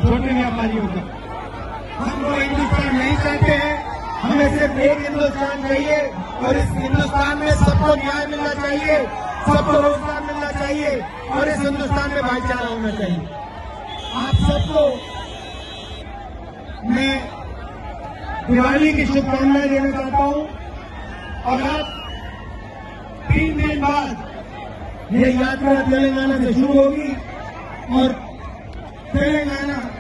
छोटे व्यापारियों का। हम वो हिंदुस्तान नहीं चाहते हैं, हमें सिर्फ एक हिंदुस्तान चाहिए और इस हिंदुस्तान में सबको न्याय मिलना चाहिए, सबको रोजगार मिलना चाहिए और इस हिंदुस्तान में भाईचारा होना चाहिए। आप सबको मैं दिवाली की शुभकामनाएं देना चाहता हूं और अब 3 दिन बाद ये यात्रा तेलंगाना से शुरू होगी और तेलंगाना